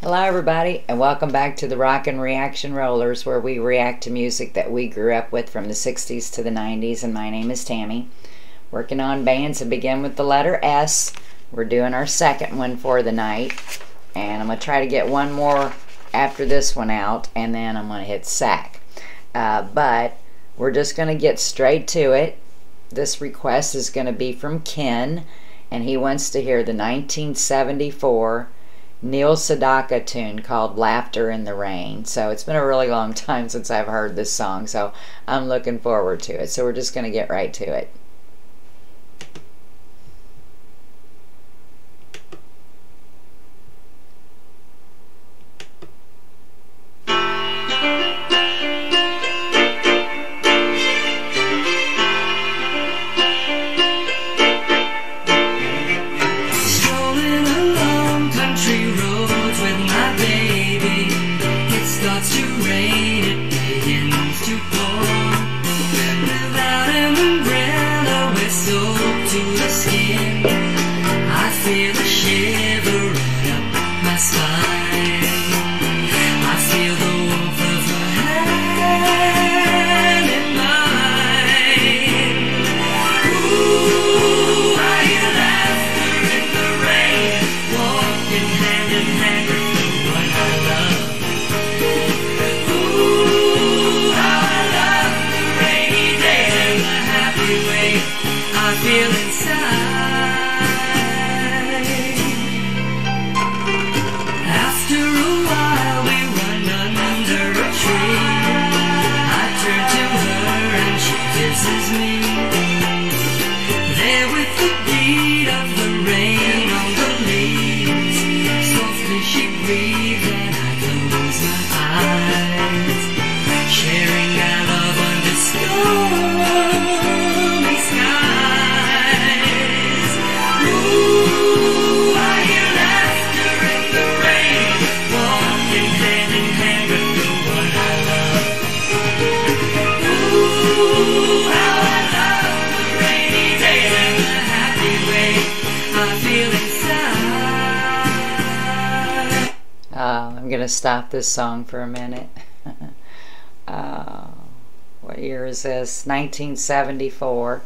Hello everybody, and welcome back to the Rockin' Reaction Rollers, where we react to music that we grew up with from the 60s to the 90s, and my name is Tammy. Working on bands that begin with the letter S. We're doing our second one for the night, and I'm going to try to get one more after this one out, and then I'm going to hit sack. But we're just going to get straight to it. This request is going to be from Ken, and he wants to hear the 1974 Neil Sedaka tune called Laughter in the Rain. So it's been a really long time since I've heard this song, so I'm looking forward to it. So we're just going to get right to it. I'm going to stop this song for a minute. What year is this? 1974.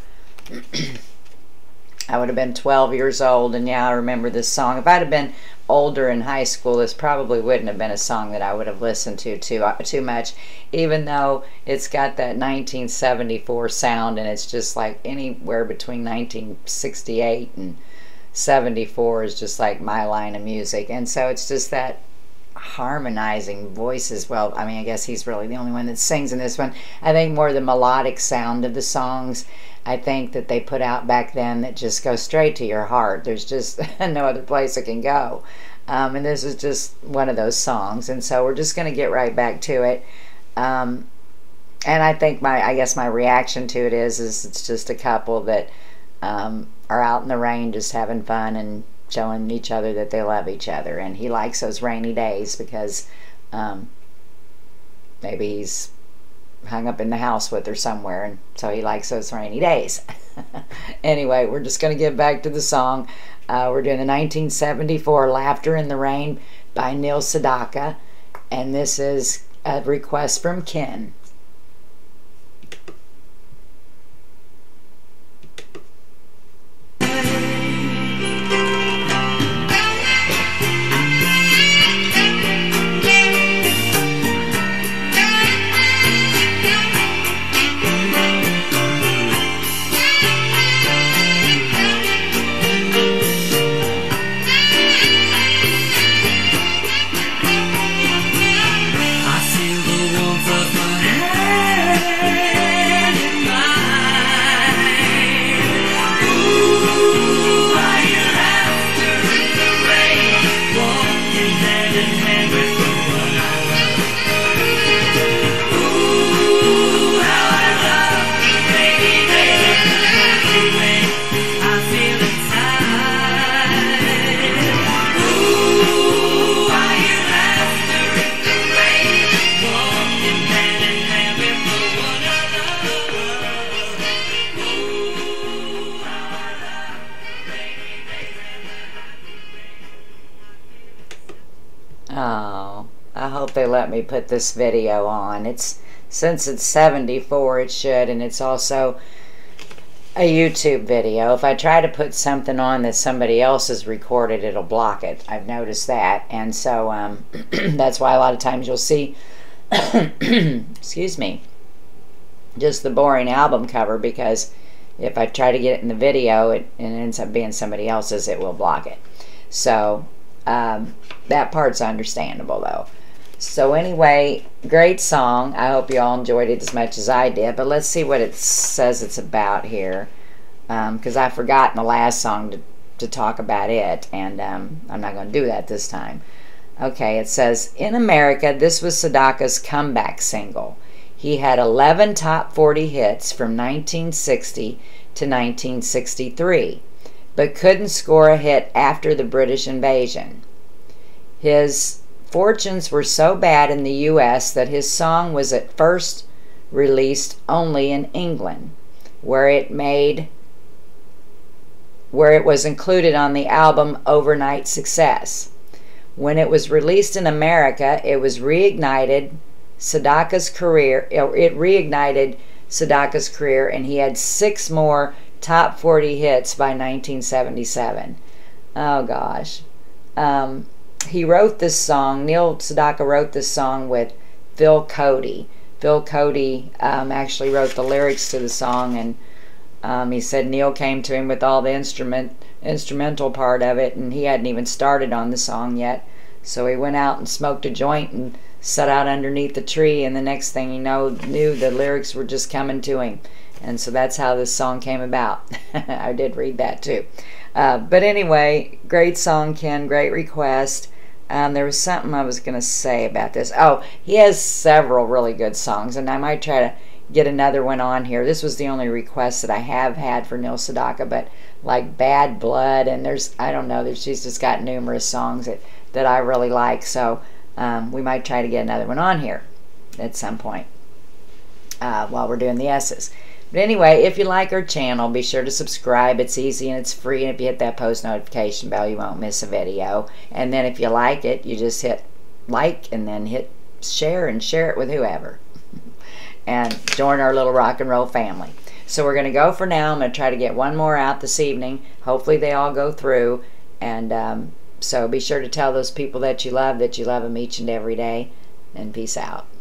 I would have been 12 years old, and yeah, I remember this song. If I'd have been older in high school, this probably wouldn't have been a song that I would have listened to too much, even though it's got that 1974 sound, and it's just like anywhere between 1968 and 74 is just like my line of music. And so it's just that harmonizing voices. Well, I mean, I guess he's really the only one that sings in this one. I think more the melodic sound of the songs, I think, that they put out back then that just go straight to your heart. There's just no other place it can go. And this is just one of those songs. And so we're just going to get right back to it. And I think I guess my reaction to it is it's just a couple that are out in the rain just having fun and showing each other that they love each other. And he likes those rainy days because maybe he's hung up in the house with her somewhere, and so he likes those rainy days. Anyway, we're just going to get back to the song. We're doing the 1974 Laughter in the Rain by Neil Sedaka, and this is a request from Ken. I feel the warmth of her Oh, I hope they let me put this video on. Since it's 74, it should, and it's also a YouTube video. If I try to put something on that somebody else has recorded, it'll block it. I've noticed that, and so that's why a lot of times you'll see, excuse me, just the boring album cover, because if I try to get it in the video and it ends up being somebody else's, it will block it. So that part's understandable though. So anyway, great song. I hope you all enjoyed it as much as I did. But let's see what it says it's about here, because I forgot in the last song to talk about it, and I'm not going to do that this time. Okay, it says, in America, this was Sedaka's comeback single. He had 11 top 40 hits from 1960 to 1963, but couldn't score a hit after the British invasion. His fortunes were so bad in the U.S. that his song was at first released only in England, where it was included on the album Overnight Success. When it was released in America, it reignited Sedaka's career, and he had 6 more top 40 hits by 1977. Oh gosh. He wrote this song, Neil Sedaka wrote this song with Phil Cody. Phil Cody actually wrote the lyrics to the song, and he said Neil came to him with all the instrumental part of it, and he hadn't even started on the song yet. So he went out and smoked a joint and sat out underneath the tree, and the next thing he knew the lyrics were just coming to him. And so that's how this song came about. I did read that too. But anyway, great song, Ken, great request. There was something I was going to say about this. Oh, he has several really good songs, and I might try to get another one on here. This was the only request that I have had for Neil Sedaka, but like Bad Blood, and I don't know, she's just got numerous songs that I really like, so we might try to get another one on here at some point while we're doing the S's. But anyway, if you like our channel, be sure to subscribe. It's easy and it's free, and if you hit that post notification bell, you won't miss a video. And then if you like it, you just hit like and then hit share, and share it with whoever. And join our little rock and roll family. So we're going to go for now. I'm going to try to get one more out this evening. Hopefully they all go through. And so be sure to tell those people that you love them each and every day. And peace out.